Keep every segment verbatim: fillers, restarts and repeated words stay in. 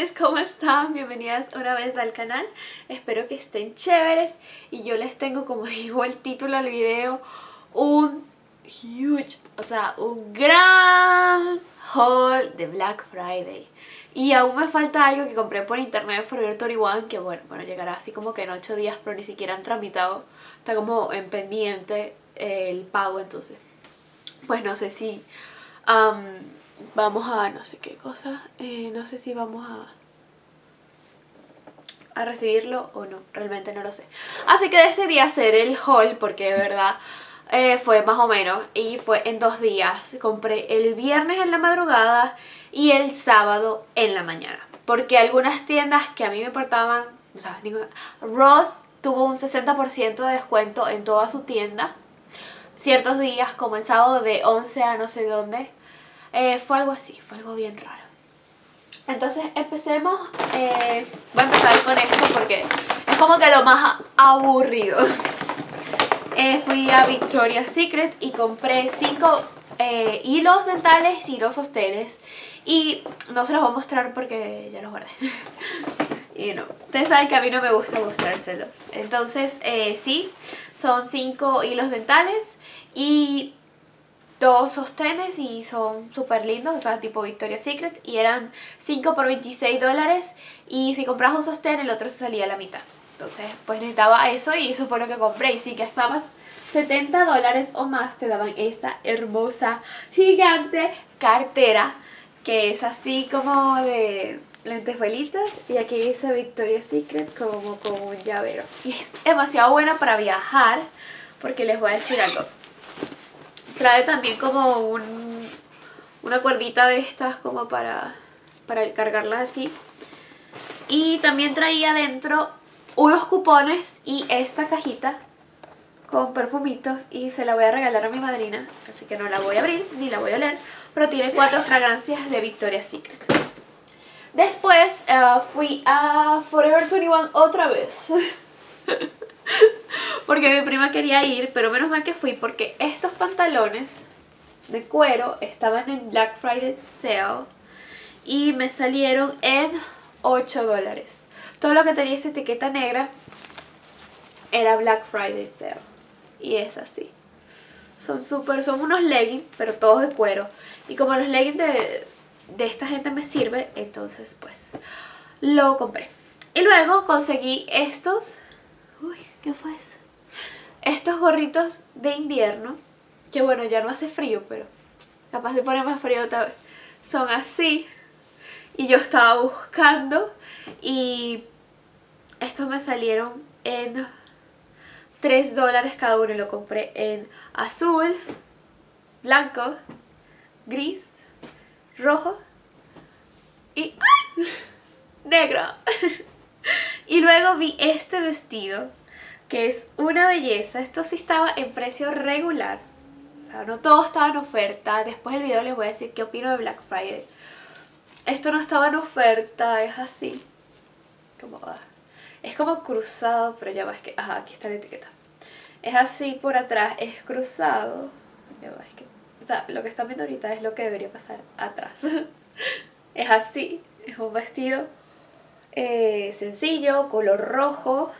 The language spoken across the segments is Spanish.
Piscis, ¿cómo están? Bienvenidas una vez al canal. Espero que estén chéveres. Y yo les tengo, como dijo el título del video, un huge, o sea, un gran haul de Black Friday. Y aún me falta algo que compré por internet de Forever veintiuno, que bueno, bueno, llegará así como que en ocho días, pero ni siquiera han tramitado. Está como en pendiente eh, el pago, entonces pues no sé si um, vamos a no sé qué cosa, eh, no sé si vamos a a recibirlo o no, realmente no lo sé. Así que decidí hacer el haul porque de verdad eh, fue más o menos, y fue en dos días. Compré el viernes en la madrugada y el sábado en la mañana, porque algunas tiendas que a mí me portaban, o sea, ninguna, Ross tuvo un sesenta por ciento de descuento en toda su tienda ciertos días, como el sábado de once a no sé dónde. Eh, fue algo así, fue algo bien raro. Entonces empecemos, eh, voy a empezar con esto porque es como que lo más aburrido. Eh, fui a Victoria's Secret y compré cinco eh, hilos dentales y dos sostenes. Y no se los voy a mostrar porque ya los guardé. Y no, ustedes saben que a mí no me gusta mostrárselos. Entonces eh, sí, son cinco hilos dentales y dos sostenes y son súper lindos, o sea, tipo Victoria's Secret, y eran cinco por veintiséis dólares, y si comprabas un sostén el otro se salía a la mitad. Entonces pues necesitaba eso y eso fue lo que compré. Y si gastabas setenta dólares o más te daban esta hermosa, gigante cartera, que es así como de lentejuelitas, y aquí dice Victoria's Secret como con un llavero. Y es demasiado buena para viajar, porque les voy a decir algo. Trae también como un, una cuerdita de estas como para, para cargarlas así. Y también traía dentro unos cupones y esta cajita con perfumitos, y se la voy a regalar a mi madrina, así que no la voy a abrir ni la voy a oler, pero tiene cuatro fragancias de Victoria's Secret. Después uh, fui a Forever veintiuno otra vez. Porque mi prima quería ir, pero menos mal que fui, porque estos pantalones de cuero estaban en Black Friday Sale y me salieron en ocho dólares. Todo lo que tenía esta etiqueta negra era Black Friday Sale. Y es así. Son súper, son unos leggings, pero todos de cuero. Y como los leggings de, de esta gente me sirven, entonces pues lo compré. Y luego conseguí estos. Uy, ¿qué fue eso? Estos gorritos de invierno, que bueno, ya no hace frío, pero capaz de poner más frío otra vez. Son así, y yo estaba buscando, y estos me salieron en tres dólares cada uno, y lo compré en azul, blanco, gris, rojo y ¡ay! negro. Y luego vi este vestido, que es una belleza. Esto sí estaba en precio regular, o sea, no todo estaba en oferta. Después del video les voy a decir qué opino de Black Friday. Esto no estaba en oferta, es así como, ah, es como cruzado, pero ya va, es que, ajá, aquí está la etiqueta. Es así por atrás, es cruzado, ya va, es que, o sea, lo que están viendo ahorita es lo que debería pasar atrás. Es así, es un vestido eh, sencillo, color rojo.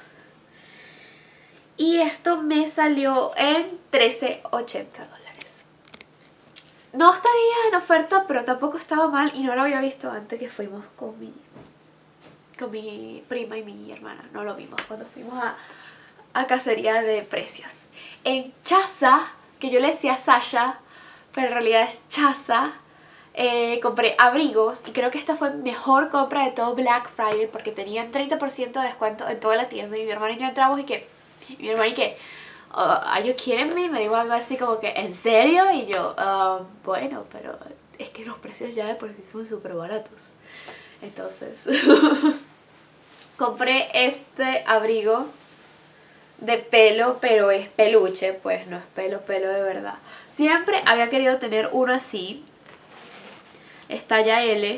Y esto me salió en trece ochenta dólares. No estaría en oferta, pero tampoco estaba mal, y no lo había visto antes que fuimos con mi, con mi prima y mi hermana. No lo vimos cuando fuimos a, a cacería de precios. En Chaza, que yo le decía Sasha, pero en realidad es Chaza, eh, compré abrigos, y creo que esta fue mi mejor compra de todo Black Friday, porque tenían treinta por ciento de descuento en toda la tienda. Y mi hermana y yo entramos y que... Y mi hermana y que, uh, ¿are you kidding me? Me dijo algo así como que, ¿en serio? Y yo, uh, bueno, pero es que los precios ya de por sí son súper baratos. Entonces, compré este abrigo de pelo, pero es peluche, pues no es pelo, pelo de verdad. Siempre había querido tener uno así. Es talla L.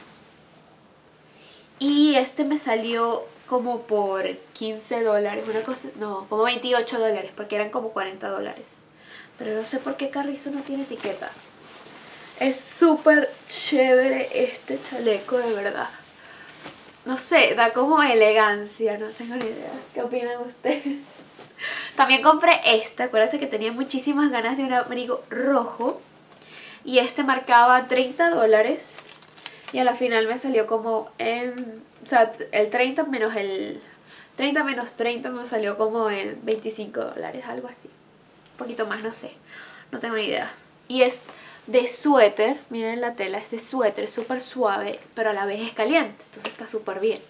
Y este me salió como por quince dólares, una cosa, no, como veintiocho dólares, porque eran como cuarenta dólares. Pero no sé por qué Carrizo no tiene etiqueta. Es súper chévere este chaleco, de verdad. no sé, da como elegancia, no tengo ni idea. ¿Qué opinan ustedes? También compré este, acuérdense que tenía muchísimas ganas de un abrigo rojo. Y este marcaba treinta dólares. Y a la final me salió como en... O sea, el treinta menos el... treinta menos treinta me salió como en veinticinco dólares, algo así. Un poquito más, no sé. No tengo ni idea. Y es de suéter. Miren la tela, es de suéter, es súper suave, pero a la vez es caliente. Entonces está súper bien.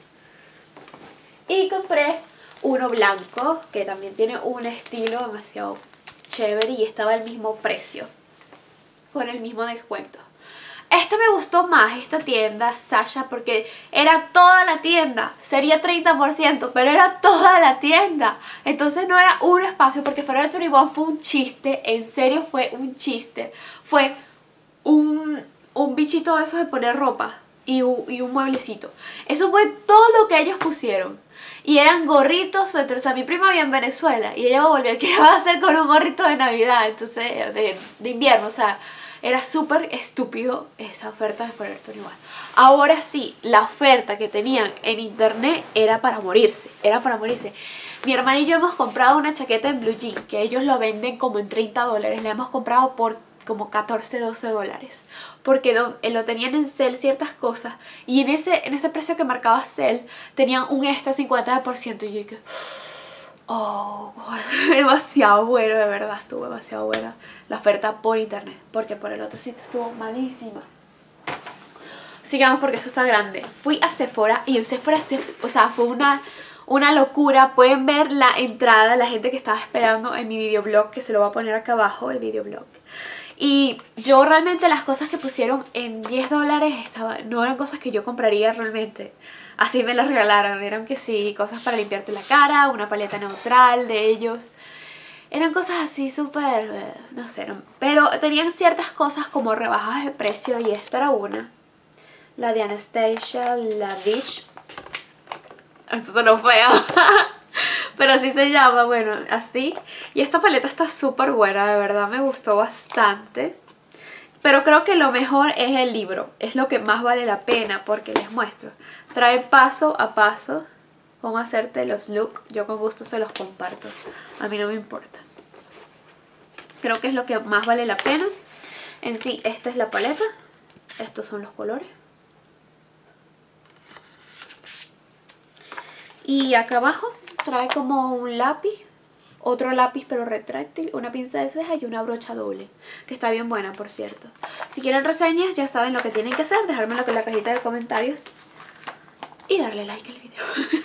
Y compré uno blanco, que también tiene un estilo demasiado chévere y estaba al mismo precio, con el mismo descuento. Este me gustó más, esta tienda, Sasha, porque era toda la tienda. Sería treinta por ciento, pero era toda la tienda. Entonces no era un espacio, porque Forever veintiuno fue un chiste. En serio fue un chiste. Fue un, un bichito de esos de poner ropa y un, y un mueblecito. Eso fue todo lo que ellos pusieron. Y eran gorritos, o sea, mi prima vive en Venezuela y ella va a volver, ¿qué va a hacer con un gorrito de Navidad? Entonces, de, de invierno, o sea... Era súper estúpido esa oferta de Forever veintiuno. Ahora sí, la oferta que tenían en internet era para morirse. Era para morirse. Mi hermana y yo hemos comprado una chaqueta en Blue Jean, que ellos lo venden como en treinta dólares. La hemos comprado por como catorce, doce dólares. Porque lo, lo tenían en sale ciertas cosas. Y en ese, en ese precio que marcaba sale, tenían un extra cincuenta por ciento. Y yo dije... Oh, demasiado bueno, de verdad, estuvo demasiado buena la oferta por internet, porque por el otro sitio estuvo malísima. Sigamos porque eso está grande. Fui a Sephora y en Sephora, se, o sea, fue una, una locura. Pueden ver la entrada, la gente que estaba esperando en mi videoblog, que se lo voy a poner acá abajo, el videoblog. Y yo realmente las cosas que pusieron en diez dólares estaba, no eran cosas que yo compraría realmente. Así me las regalaron, vieron que sí, cosas para limpiarte la cara, una paleta neutral de ellos. Eran cosas así súper, no sé, no, pero tenían ciertas cosas como rebajas de precio y esta era una. La de Anastasia, la Beach. Esto sonó feo. Pero así se llama, bueno, así. Y esta paleta está súper buena, de verdad me gustó bastante. Pero creo que lo mejor es el libro. Es lo que más vale la pena porque les muestro. Trae paso a paso cómo hacerte los looks. Yo con gusto se los comparto. A mí no me importa. Creo que es lo que más vale la pena. En sí, esta es la paleta. Estos son los colores. Y acá abajo trae como un lápiz. Otro lápiz pero retráctil, una pinza de ceja y una brocha doble, que está bien buena, por cierto. Si quieren reseñas ya saben lo que tienen que hacer, dejármelo en la cajita de comentarios y darle like al video.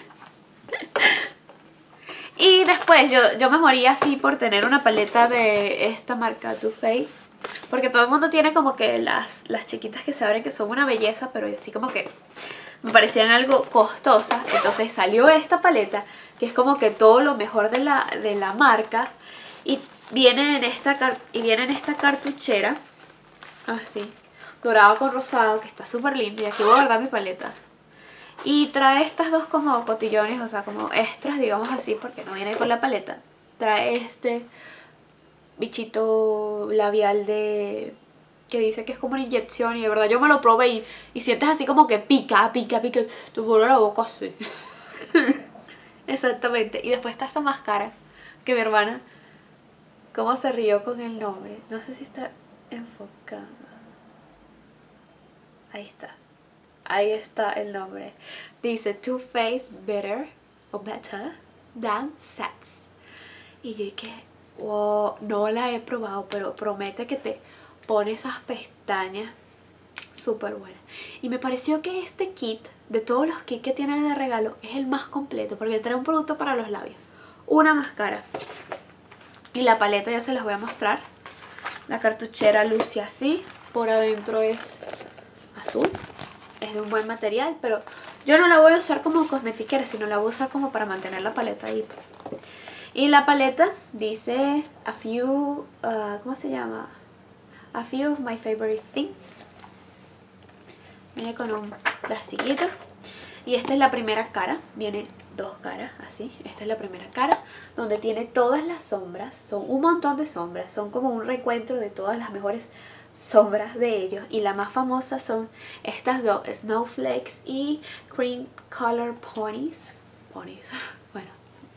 Y después yo, yo me moría así por tener una paleta de esta marca Too Faced, porque todo el mundo tiene como que las, las chiquitas que se abren que son una belleza, pero yo sí como que me parecían algo costosas. Entonces salió esta paleta que es como que todo lo mejor de la, de la marca. Y viene en esta, y viene en esta cartuchera así, dorado con rosado, que está súper lindo. Y aquí voy a guardar mi paleta. Y trae estas dos como cotillones, o sea como extras, digamos así, porque no viene con la paleta. Trae este bichito labial de... que dice que es como una inyección y de verdad yo me lo probé y, y sientes así como que pica, pica, pica, te vuelve la boca así. Exactamente. Y después está esta máscara que mi hermana, cómo se rió con el nombre. No sé si está enfocada. Ahí está. Ahí está el nombre. Dice Too Faced Better o Better Than Sex. Y yo dije, wow, no la he probado, pero promete que te pone esas pestañas súper buenas. Y me pareció que este kit, de todos los kits que tienen de regalo, es el más completo, porque trae un producto para los labios, una máscara y la paleta. Ya se las voy a mostrar. La cartuchera luce así, por adentro es azul, es de un buen material, pero yo no la voy a usar como cosmetiquera, sino la voy a usar como para mantener la paleta ahí. Y la paleta dice a few, uh, ¿cómo se llama? A few of my favorite things. Viene con un plastiquito. Y esta es la primera cara. Viene dos caras, así. Esta es la primera cara, donde tiene todas las sombras. Son un montón de sombras. Son como un recuento de todas las mejores sombras de ellos. Y la más famosa son estas dos, Snowflakes y Cream Color Ponies. Ponies, bueno.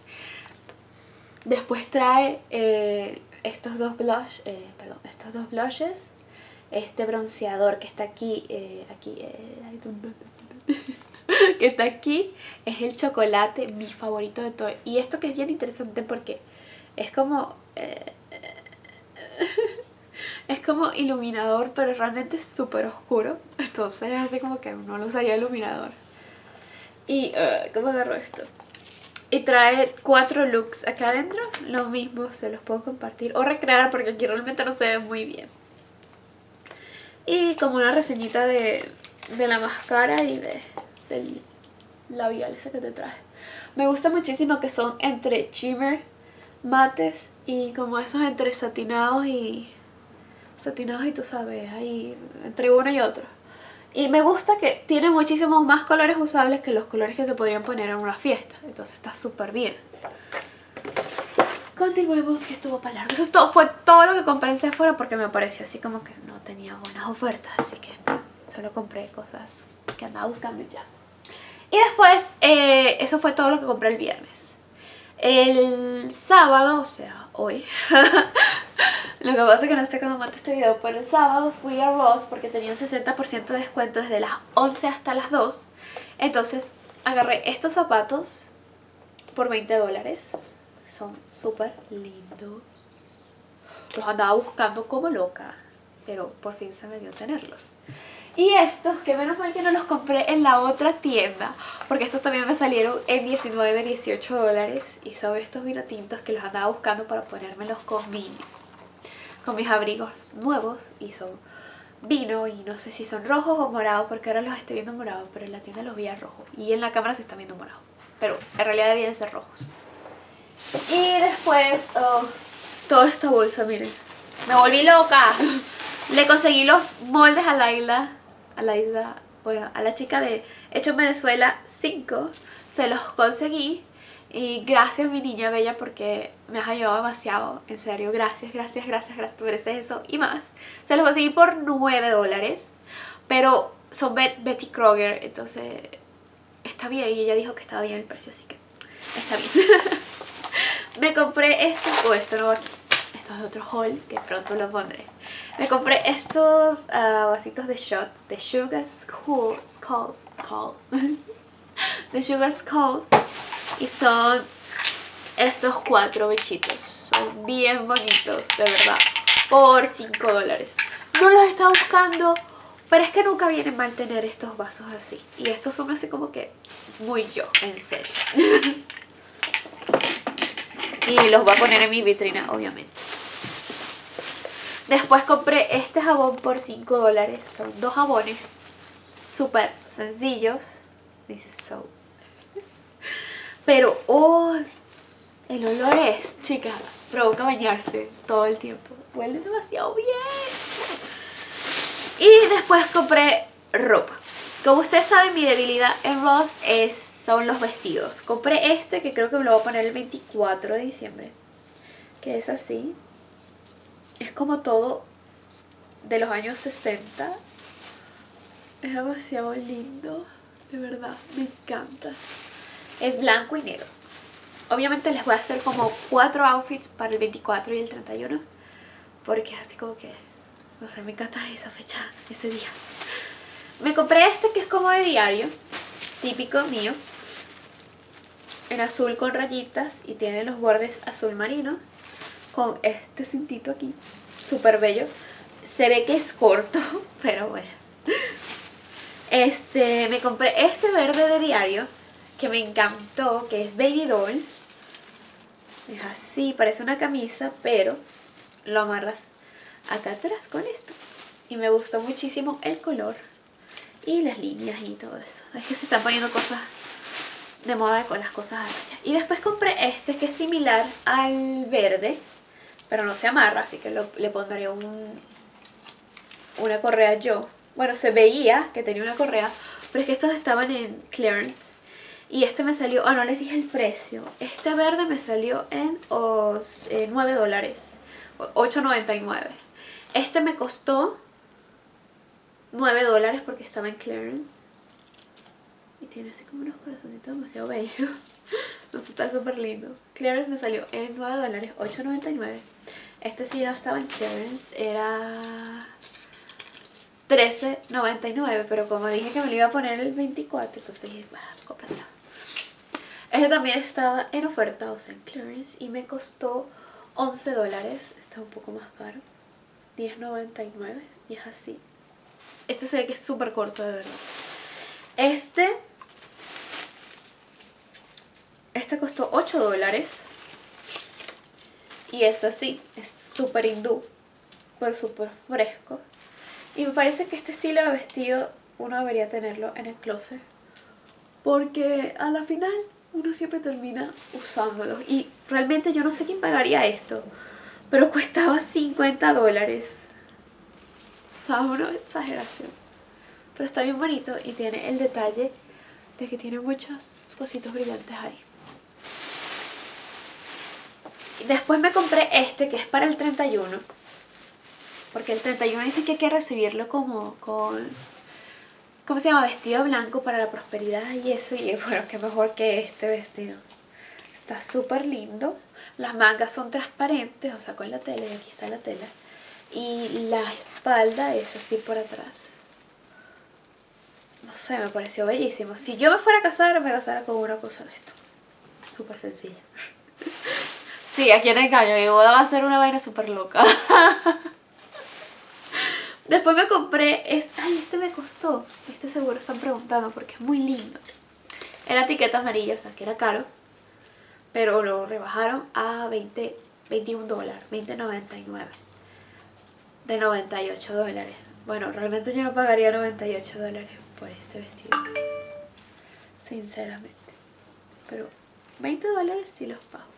Después trae eh, estos dos blush, eh, perdón, estos dos blushes. Este bronceador que está aquí, eh, aquí, eh, que está aquí, es el chocolate, mi favorito de todo. Y esto que es bien interesante porque es como... Eh, es como iluminador, pero realmente es súper oscuro. Entonces hace como que no lo usaría iluminador. Y, uh, ¿cómo agarro esto? Y trae cuatro looks acá adentro. Lo mismo, se los puedo compartir o recrear porque aquí realmente no se ve muy bien. Y como una reseñita de, de la máscara y de, del labial ese que te trae. Me gusta muchísimo que son entre shimmer, mates y como esos entre satinados y... satinados y tú sabes, ahí entre uno y otro. Y me gusta que tiene muchísimos más colores usables que los colores que se podrían poner en una fiesta. Entonces está súper bien. Continuemos, que estuvo para largo. Eso es todo, fue todo lo que compré en Sephora porque me pareció así como que no tenía buenas ofertas. Así que solo compré cosas que andaba buscando y ya. Y después, eh, eso fue todo lo que compré el viernes. El sábado, o sea, hoy... Lo que pasa es que no sé cuándo mate este video, pero el sábado fui a Ross porque tenía un sesenta por ciento de descuento desde las once hasta las dos. Entonces agarré estos zapatos por veinte dólares. Son súper lindos. Los andaba buscando como loca, pero por fin se me dio tenerlos. Y estos, que menos mal que no los compré en la otra tienda, porque estos también me salieron en diecinueve, dieciocho dólares. Y son estos vino tintos que los andaba buscando para ponérmelos con mis, con mis abrigos nuevos. Y son vino y no sé si son rojos o morados, porque ahora los estoy viendo morados, pero en la tienda los vi a rojos. Y en la cámara se están viendo morados, pero en realidad debían ser rojos. Y después, oh, toda esta bolsa, miren. Me volví loca. Le conseguí los moldes a Laila. A Laila, bueno, a la chica de Hecho en Venezuela cinco. Se los conseguí. Y gracias, mi niña bella, porque me has ayudado demasiado. En serio, gracias, gracias, gracias, gracias. Tú mereces eso y más. Se los conseguí por nueve dólares. Pero son Betty Crocker, entonces está bien. Y ella dijo que estaba bien el precio, así que está bien. Me compré esto, o oh, esto no va aquí. Esto es otro haul que pronto lo pondré. Me compré estos uh, vasitos de shot de Sugar Skulls, Skulls, Skulls. de Sugar Skulls. Y son estos cuatro bichitos. Son bien bonitos, de verdad. Por cinco dólares. No los estaba buscando, pero es que nunca viene mal tener estos vasos así. Y estos son así como que muy yo, en serio. Y los voy a poner en mi vitrina, obviamente. Después compré este jabón por cinco dólares. Son dos jabones súper sencillos. Dice soap. Pero, oh, el olor es, chicas, provoca bañarse todo el tiempo. Huele demasiado bien. Y después compré ropa. Como ustedes saben, mi debilidad en Ross es, son los vestidos. Compré este que creo que me lo voy a poner el veinticuatro de diciembre. Que es así. Es como todo de los años sesenta. Es demasiado lindo. De verdad, me encanta. Es blanco y negro. Obviamente les voy a hacer como cuatro outfits para el veinticuatro y el treinta y uno. Porque es así como que, no sé, me encanta esa fecha, ese día. Me compré este que es como de diario, típico mío. En azul con rayitas y tiene los bordes azul marino. Con este cintito aquí, súper bello. Se ve que es corto, pero bueno. Este, me compré este verde de diario, que me encantó, que es Baby Doll. Es así, parece una camisa, pero lo amarras acá atrás con esto. Y me gustó muchísimo el color y las líneas y todo eso. Es que se están poniendo cosas de moda con las cosas a rayas. Y después compré este que es similar al verde, pero no se amarra, así que lo, le pondré un, una correa yo. Bueno, se veía que tenía una correa, pero es que estos estaban en clearance. Y este me salió, ah, oh, no les dije el precio. Este verde me salió en oh, eh, nueve dólares, ocho noventa y nueve. Este me costó nueve dólares porque estaba en clearance. Y tiene así como unos corazoncitos demasiado bellos. Entonces está súper lindo. Clearance me salió en nueve dólares, ocho noventa y nueve. Este sí no estaba en clearance, era trece noventa y nueve. Pero como dije que me lo iba a poner el veinticuatro, entonces dije, bueno, cómpratelo. Este también estaba en oferta, o sea en clearance, y me costó once dólares. Está un poco más caro, diez noventa y nueve. Y es así. Este se ve que es súper corto, de verdad. Este Este costó ocho dólares. Y es así, es súper hindú, pero súper fresco. Y me parece que este estilo de vestido uno debería tenerlo en el closet, porque a la final uno siempre termina usándolo. Y realmente yo no sé quién pagaría esto, pero costaba cincuenta dólares. O sea, una exageración. Pero está bien bonito y tiene el detalle de que tiene muchos cositos brillantes ahí. Y después me compré este que es para el treinta y uno. Porque el treinta y uno dice que hay que recibirlo como con... ¿Cómo se llama? Vestido blanco para la prosperidad y eso. Y bueno, qué mejor que este vestido. Está súper lindo. Las mangas son transparentes, o sea, con la tela. Y aquí está la tela. Y la espalda es así por atrás. No sé, me pareció bellísimo. Si yo me fuera a casar, me casara con una cosa de esto. Súper sencilla. Sí, aquí en el caño. Mi boda va a ser una vaina súper loca. Después me compré este. Ay, este me costó. Este seguro están preguntando porque es muy lindo. Era etiqueta amarilla, o sea que era caro. Pero lo rebajaron a veinte, veintiún dólares. veinte noventa y nueve. De noventa y ocho dólares. Bueno, realmente yo no pagaría noventa y ocho dólares por este vestido. Sinceramente. Pero veinte dólares sí los pago.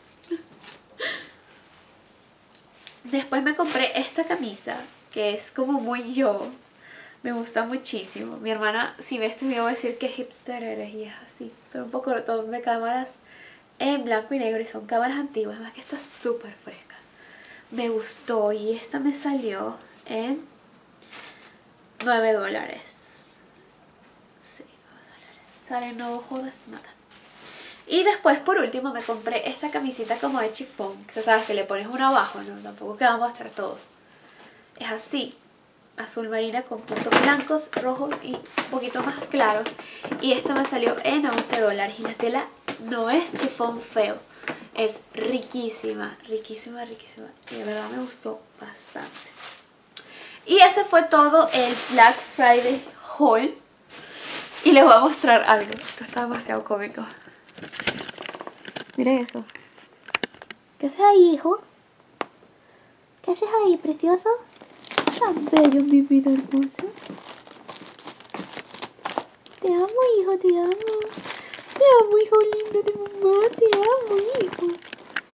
Después me compré esta camisa, que es como muy yo. Me gusta muchísimo. Mi hermana, si ve este video, va a decir que hipster eres, y es así. Son un poco de cámaras en blanco y negro y son cámaras antiguas. Además que está súper fresca. Me gustó y esta me salió en nueve dólares. Sí, nueve dólares. Sale, no jodas nada. Y después, por último, me compré esta camisita como de chifón. Que sabes que le pones uno abajo, ¿no? Tampoco que va a mostrar todo. Es así, azul marina con puntos blancos, rojos y un poquito más claros. Y esta me salió en once dólares. Y la tela no es chifón feo. Es riquísima, riquísima, riquísima. Y de verdad me gustó bastante. Y ese fue todo el Black Friday haul. Y les voy a mostrar algo. Esto está demasiado cómico. Miren eso. ¿Qué haces ahí, hijo? ¿Qué haces ahí, precioso? Tan bello, mi vida hermosa. Te amo, hijo, te amo. Te amo, hijo lindo de mamá. Te amo, hijo.